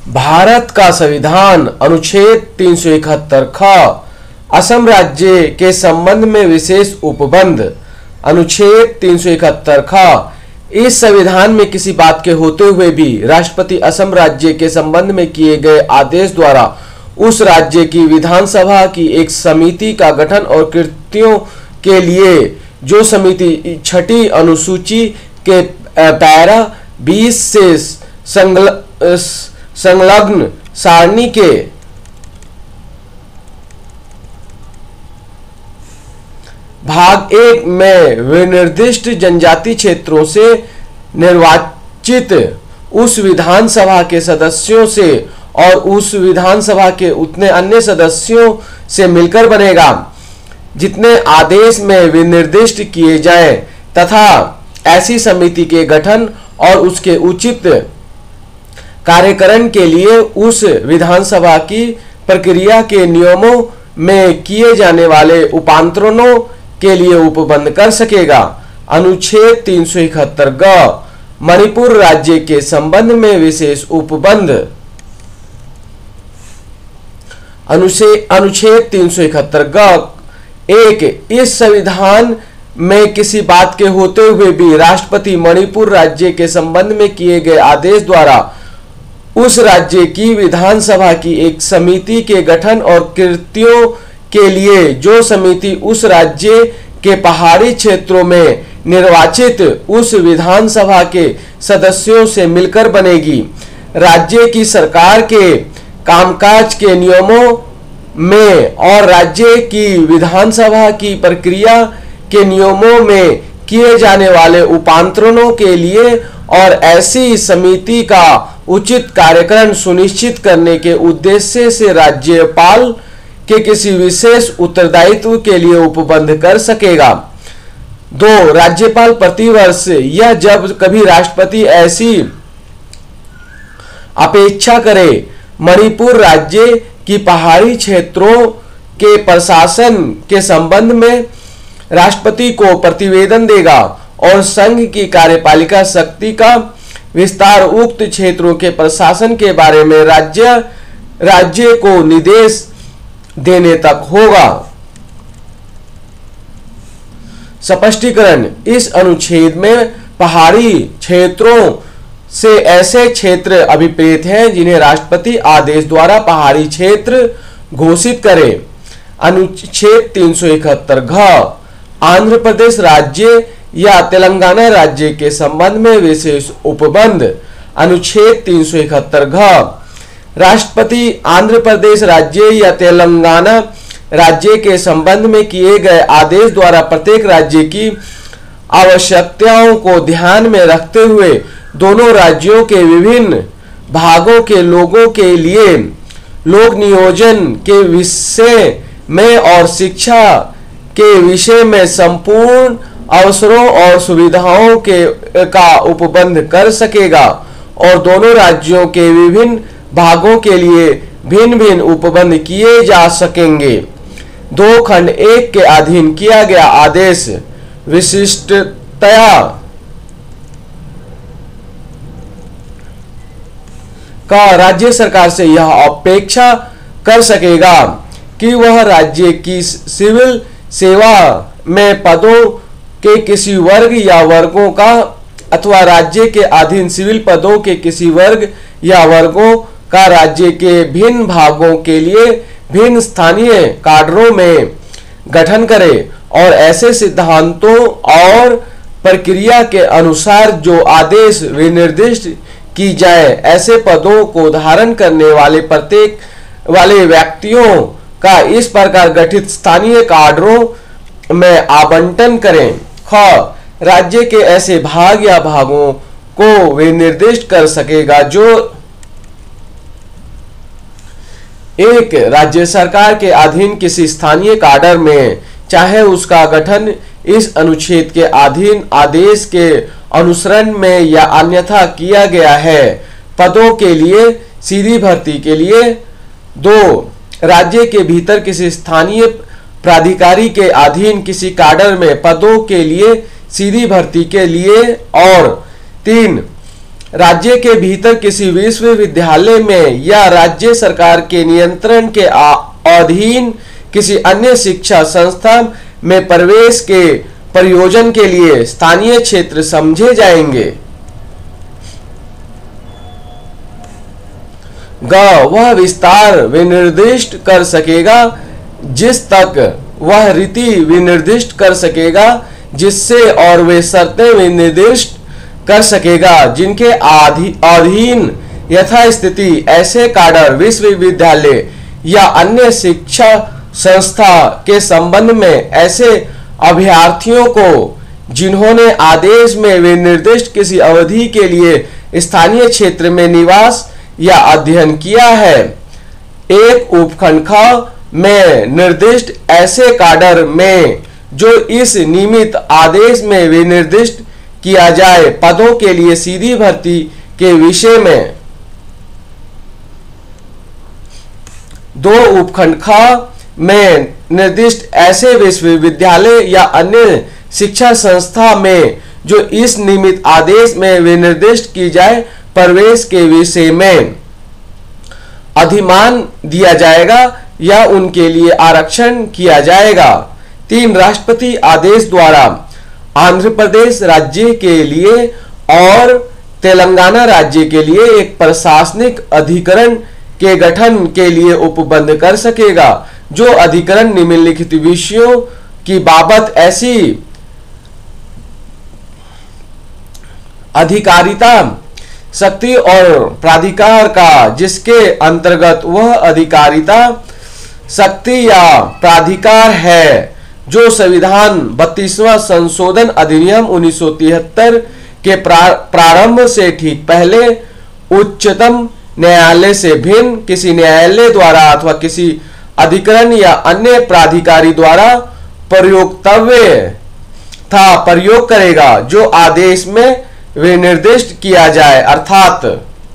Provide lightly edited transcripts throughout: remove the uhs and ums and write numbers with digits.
भारत का संविधान अनुच्छेद 371 ख असम राज्य के संबंध में विशेष उपबंध। अनुच्छेद 371 ख इस संविधान में किसी बात के होते हुए भी राष्ट्रपति असम राज्य के संबंध में किए गए आदेश द्वारा उस राज्य की विधानसभा की एक समिति का गठन और कृत्यों के लिए जो समिति छठी अनुसूची के पैरा 20 से संलग्न सारणी के भाग 1 में विनिर्दिष्ट जनजाति क्षेत्रों से निर्वाचित उस विधानसभा के सदस्यों से और उस विधानसभा के उतने अन्य सदस्यों से मिलकर बनेगा जितने आदेश में विनिर्दिष्ट किए जाएं, तथा ऐसी समिति के गठन और उसके उचित कार्यकरण के लिए उस विधानसभा की प्रक्रिया के नियमों में किए जाने वाले उपांतरणों के लिए उपबंध कर सकेगा। अनुच्छेद 371 ग मणिपुर राज्य के संबंध में विशेष उपबंध। अनुच्छेद 371 ग 1 इस संविधान में किसी बात के होते हुए भी राष्ट्रपति मणिपुर राज्य के संबंध में किए गए आदेश द्वारा उस राज्य की विधानसभा की एक समिति के गठन और कृत्यों के लिए जो समिति उस राज्य के पहाड़ी क्षेत्रों में निर्वाचित उस विधानसभा के सदस्यों से मिलकर बनेगी, राज्य की सरकार के कामकाज के नियमों में और राज्य की विधानसभा की प्रक्रिया के नियमों में किए जाने वाले उपांतरणों के लिए और ऐसी समिति का उचित कार्यक्रम सुनिश्चित करने के उद्देश्य से राज्यपाल के किसी विशेष उत्तरदायित्व के लिए उपबंध कर सकेगा। 2 राज्यपाल प्रतिवर्ष या जब कभी राष्ट्रपति ऐसी अपेक्षा करे मणिपुर राज्य की पहाड़ी क्षेत्रों के प्रशासन के संबंध में राष्ट्रपति को प्रतिवेदन देगा और संघ की कार्यपालिका शक्ति का विस्तार उक्त क्षेत्रों के प्रशासन के बारे में राज्य को निर्देश देने तक होगा। स्पष्टीकरण इस अनुच्छेद में पहाड़ी क्षेत्रों से ऐसे क्षेत्र अभिप्रेत हैं जिन्हें राष्ट्रपति आदेश द्वारा पहाड़ी क्षेत्र घोषित करे। अनुच्छेद 371 घ आंध्र प्रदेश राज्य या तेलंगाना राज्य के संबंध में विशेष उपबंध। अनुच्छेद 371 घ राष्ट्रपति आंध्र प्रदेश राज्य या तेलंगाना राज्य के संबंध में किए गए आदेश द्वारा प्रत्येक राज्य की आवश्यकताओं को ध्यान में रखते हुए दोनों राज्यों के विभिन्न भागों के लोगों के लिए लोक नियोजन के विषय में और शिक्षा के विषय में संपूर्ण अवसरों और सुविधाओं का उपबंध कर सकेगा और दोनों राज्यों के विभिन्न भागों के लिए भिन्न भिन्न उपबंध किए जा सकेंगे। 2 खंड 1 के अधीन किया गया आदेश विशिष्टतया का राज्य सरकार से यह अपेक्षा कर सकेगा कि वह राज्य की सिविल सेवा में पदों के किसी वर्ग या वर्गों का अथवा राज्य के अधीन सिविल पदों के किसी वर्ग या वर्गों का राज्य के भिन्न भागों के लिए भिन्न स्थानीय काडरों में गठन करे और ऐसे सिद्धांतों और प्रक्रिया के अनुसार जो आदेश विनिर्दिष्ट की जाए ऐसे पदों को धारण करने वाले व्यक्तियों का इस प्रकार गठित स्थानीय काडरों में आवंटन करें। ख राज्य के ऐसे भाग या भागों को विनिर्दिष्ट कर सकेगा जो एक राज्य सरकार के अधीन किसी स्थानीय काडर में चाहे उसका गठन इस अनुच्छेद के अधीन आदेश के अनुसरण में या अन्यथा किया गया है। पदों के लिए सीधी भर्ती के लिए 2 राज्य के भीतर किसी स्थानीय प्राधिकारी के अधीन किसी काडर में पदों के लिए सीधी भर्ती के लिए और 3 राज्य के भीतर किसी विश्वविद्यालय में या राज्य सरकार के नियंत्रण के अधीन किसी अन्य शिक्षा संस्था में प्रवेश के प्रयोजन के लिए स्थानीय क्षेत्र समझे जाएंगे। ग वह विस्तार विनिर्दिष्ट कर सकेगा जिस तक वह रीति विनिर्दिष्ट कर सकेगा जिससे और वे शर्तें विनिर्दिष्ट कर सकेगा जिनके अधीन यथास्थिति ऐसे काडर विश्वविद्यालय या अन्य शिक्षा संस्था के संबंध में ऐसे अभ्यर्थियों को जिन्होंने आदेश में विनिर्दिष्ट किसी अवधि के लिए स्थानीय क्षेत्र में निवास या अध्ययन किया है। एक उपखंड ख में निर्दिष्ट ऐसे काडर में जो इस निमित्त आदेश में विनिर्दिष्ट किया जाए पदों के लिए सीधी भर्ती के विषय में। दो उपखंड ख में निर्दिष्ट ऐसे विश्वविद्यालय या अन्य शिक्षा संस्था में जो इस निमित्त आदेश में विनिर्दिष्ट की जाए प्रवेश के विषय में अधिमान दिया जाएगा या उनके लिए आरक्षण किया जाएगा। 3 राष्ट्रपति आदेश द्वारा आंध्र प्रदेश राज्य के लिए और तेलंगाना राज्य के लिए एक प्रशासनिक अधिकरण के गठन के लिए उपबंध कर सकेगा। जो अधिकरण निम्नलिखित विषयों की बाबत ऐसी अधिकारिता शक्ति और प्राधिकार का जिसके अंतर्गत वह अधिकारिता शक्ति या प्राधिकार है जो संविधान 32वां संशोधन अधिनियम 1973 के प्रारंभ से ठीक पहले उच्चतम न्यायालय से भिन्न किसी न्यायालय द्वारा अथवा किसी अधिकरण या अन्य प्राधिकारी द्वारा प्रयोक्तव्य था प्रयोग करेगा जो आदेश में विनिर्दिष्ट किया जाए। अर्थात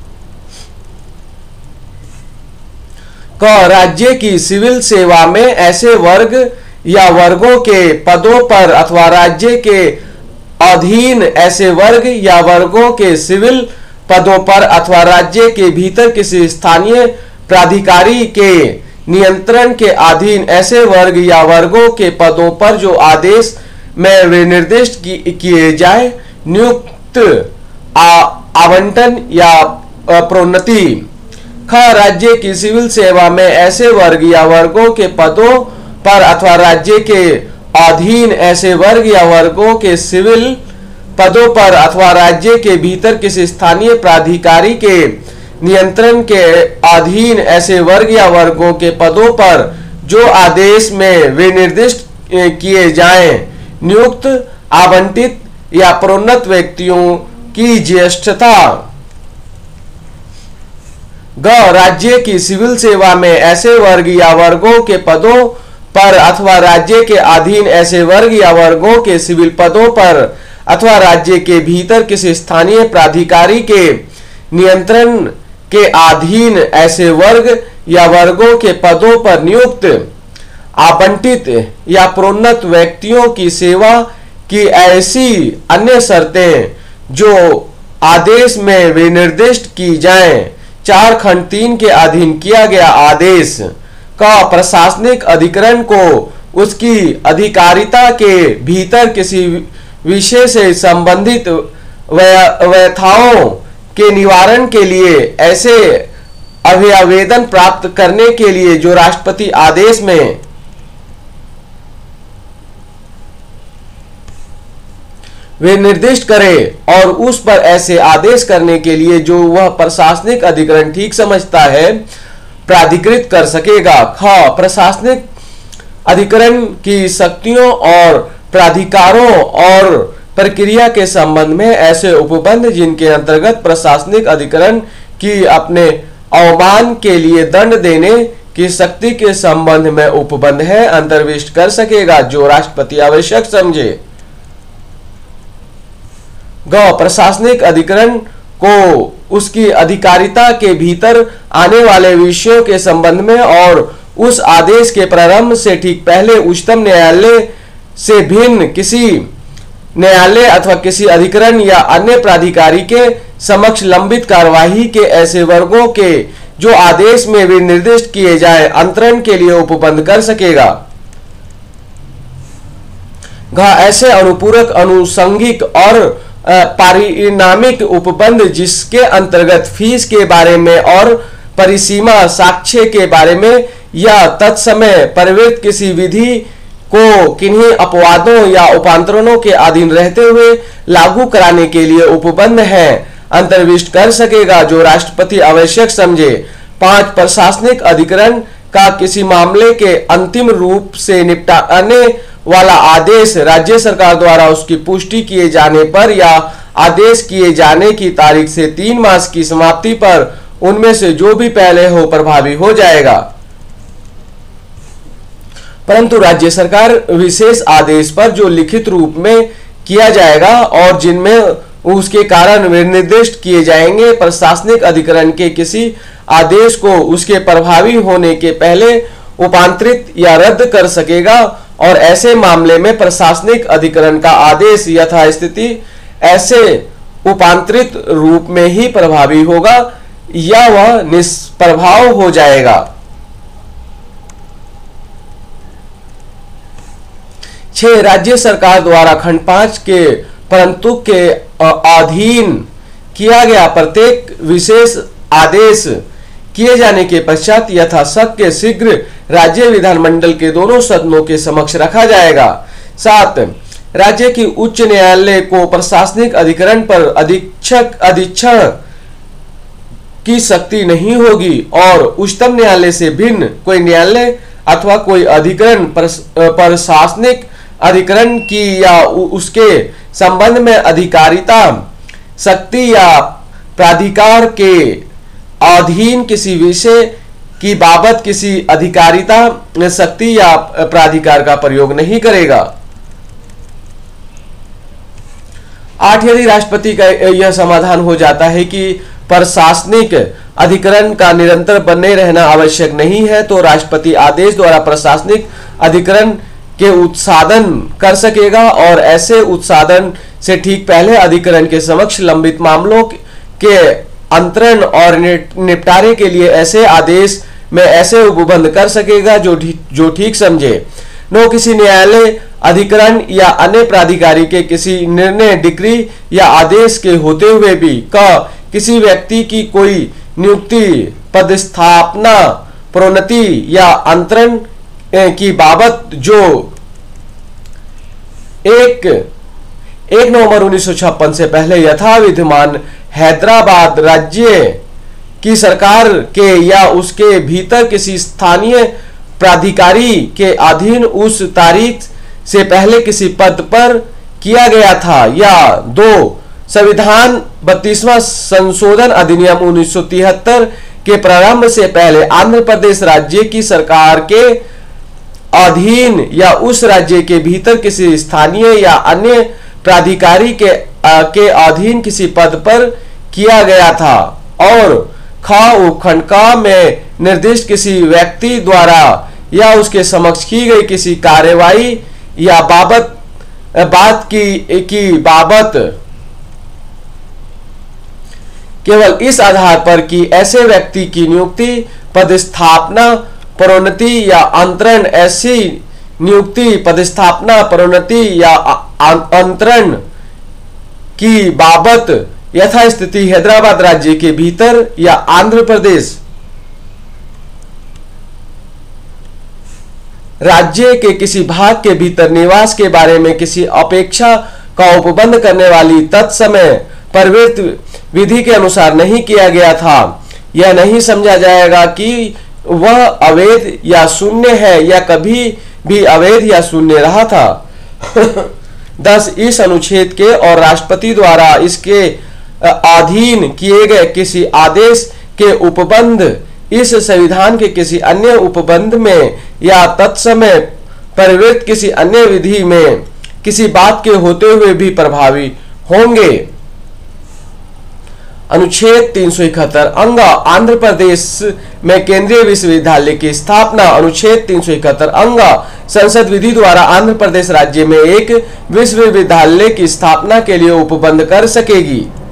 क राज्य की सिविल सेवा में ऐसे वर्ग या वर्गों के पदों पर अथवा राज्य के अधीन ऐसे वर्ग या वर्गों के सिविल पदों पर अथवा राज्य के भीतर किसी स्थानीय प्राधिकारी के नियंत्रण के अधीन ऐसे वर्ग या वर्गों के पदों पर जो आदेश में विनिर्दिष्ट किए जाए नियुक्त आवंटन या प्रोन्नति। ख राज्य की सिविल सेवा में ऐसे वर्ग या वर्गों के पदों पर अथवा राज्य के अधीन ऐसे वर्ग या वर्गों के सिविल पदों पर अथवा राज्य के भीतर किसी स्थानीय प्राधिकारी के नियंत्रण के अधीन ऐसे वर्ग या वर्गों के पदों पर जो आदेश में विनिर्दिष्ट किए जाएं नियुक्त आवंटित या प्रोन्नत व्यक्तियों की ज्येष्ठता। ग राज्य की सिविल सेवा में ऐसे वर्ग या वर्गों के पदों पर अथवा राज्य के अधीन ऐसे वर्ग या वर्गों के सिविल पदों पर अथवा राज्य के भीतर किसी स्थानीय प्राधिकारी के नियंत्रण के अधीन ऐसे वर्ग या वर्गों के पदों पर नियुक्त आवंटित या प्रोन्नत व्यक्तियों की सेवा की ऐसी अन्य शर्तें जो आदेश में विनिर्दिष्ट की जाएं। 4 खंड 3 के अधीन किया गया आदेश का प्रशासनिक अधिकरण को उसकी अधिकारिता के भीतर किसी विषय से संबंधित व्यथाओं के निवारण के लिए ऐसे अभ्यावेदन प्राप्त करने के लिए जो राष्ट्रपति आदेश में वे निर्दिष्ट करे और उस पर ऐसे आदेश करने के लिए जो वह प्रशासनिक अधिकरण ठीक समझता है प्राधिकृत कर सकेगा। ख प्रशासनिक अधिकरण की शक्तियों और प्राधिकारों और प्रक्रिया के संबंध में ऐसे उपबंध जिनके अंतर्गत प्रशासनिक अधिकरण की अपने अवमान के लिए दंड देने की शक्ति के संबंध में उपबंध है अंतर्विष्ट कर सकेगा जो राष्ट्रपति आवश्यक समझे। ग प्रशासनिक अधिकरण को उसकी अधिकारिता के भीतर आने वाले विषयों के संबंध में और उस आदेश के प्रारंभ से ठीक पहले उच्चतम न्यायालय से भिन्न किसी न्यायालय अथवा किसी अधिकरण या अन्य प्राधिकारी के समक्ष लंबित कार्यवाही के ऐसे वर्गों के जो आदेश में भी निर्दिष्ट किए जाए अंतरण के लिए उपबंध कर सकेगा। ऐसे अनुपूरक, अनुषंगिक और पारिणामिक उपबंध जिसके अंतर्गत फीस के बारे में और परिसीमा साक्ष्य के बारे में या तत्समय प्रवृत्त किसी विधि को किन्हीं अपवादों या उपांतरणों के अधीन रहते हुए लागू कराने के लिए उपबंध है अंतर्विष्ट कर सकेगा, जो राष्ट्रपति आवश्यक समझे। 5 प्रशासनिक अधिकरण का किसी मामले के अंतिम रूप से निपटाने वाला आदेश राज्य सरकार द्वारा उसकी पुष्टि किए जाने पर या आदेश किए जाने की तारीख से 3 मास की समाप्ति पर उनमें से जो भी पहले हो प्रभावी हो जाएगा। परंतु राज्य सरकार विशेष आदेश पर जो लिखित रूप में किया जाएगा और जिनमें उसके कारण निर्दिष्ट किए जाएंगे, प्रशासनिक अधिकरण के किसी आदेश को उसके प्रभावी होने के पहले उपांतरित या रद्द कर सकेगा और ऐसे मामले में प्रशासनिक अधिकरण का आदेश यथास्थिति ऐसे उपांतरित रूप में ही प्रभावी होगा या वह निष्प्रभाव हो जाएगा। 6 राज्य सरकार द्वारा खंड 5 के परंतु के अधीन किया गया प्रत्येक विशेष आदेश किए जाने के पश्चात यथाशक्य शीघ्र राज्य विधानमंडल के दोनों सदनों के समक्ष रखा जाएगा। 7 राज्य की उच्च न्यायालय को प्रशासनिक अधिकरण पर अधीक्षण की शक्ति नहीं होगी और उच्चतम न्यायालय से भिन्न कोई न्यायालय अथवा कोई अधिकरण प्रशासनिक अधिकरण की या उसके संबंध में अधिकारिता शक्ति या प्राधिकार के अधीन किसी विषय की बाबत किसी अधिकारिता शक्ति या प्राधिकार का प्रयोग नहीं करेगा। 8 यदि राष्ट्रपति का यह समाधान हो जाता है कि प्रशासनिक अधिकरण का निरंतर बने रहना आवश्यक नहीं है तो राष्ट्रपति आदेश द्वारा प्रशासनिक अधिकरण के उत्साधन कर सकेगा और ऐसे उत्साधन से ठीक पहले अधिकरण के समक्ष लंबित मामलों के अंतरण और निपटारे के लिए ऐसे आदेश में ऐसे उपबंध कर सकेगा जो ठीक समझे। 9 किसी न्यायालय अधिकरण या अन्य प्राधिकारी के किसी निर्णय डिक्री या आदेश के होते हुए भी किसी व्यक्ति की कोई नियुक्ति पदस्थापना प्रोन्नति या अंतरण की बाबत जो 1 नवंबर 1956 से पहले यथाविधिमान हैदराबाद राज्य की सरकार के या उसके भीतर किसी स्थानीय प्राधिकारी के अधीन उस तारीख से पहले किसी पद पर किया गया था, या 2 संविधान 32वां संशोधन अधिनियम 1973 के प्रारंभ से पहले आंध्र प्रदेश राज्य की सरकार के अधीन या उस राज्य के भीतर किसी स्थानीय या अन्य प्राधिकारी के अधीन किसी पद पर किया गया था, और उपखंड का में निर्दिष्ट किसी व्यक्ति द्वारा या उसके समक्ष की गई किसी कार्यवाही या बात की बाबत केवल इस आधार पर कि ऐसे व्यक्ति की नियुक्ति पदस्थापना प्रोन्नति या अंतरण ऐसी नियुक्ति पदस्थापना प्रोन्नति या अंतरण की बाबत यथास्थिति हैदराबाद राज्य के भीतर या आंध्र प्रदेश राज्य के किसी भाग के भीतर निवास के बारे में किसी अपेक्षा का उपबंध करने वाली तत्समय प्रवृत्त विधि के अनुसार नहीं किया गया था, यह नहीं समझा जाएगा कि वह अवैध या शून्य है या कभी भी अवैध या शून्य रहा था। 10 इस अनुच्छेद के और राष्ट्रपति द्वारा इसके अधीन किए गए किसी आदेश के उपबंध इस संविधान के किसी अन्य उपबंध में या तत्समय प्रवृत्त किसी अन्य विधि में किसी बात के होते हुए भी प्रभावी होंगे। अनुच्छेद 371 अंग आंध्र प्रदेश में केंद्रीय विश्वविद्यालय की स्थापना। अनुच्छेद 371 अंग संसद विधि द्वारा आंध्र प्रदेश राज्य में एक विश्वविद्यालय की स्थापना के लिए उपबंध कर सकेगी।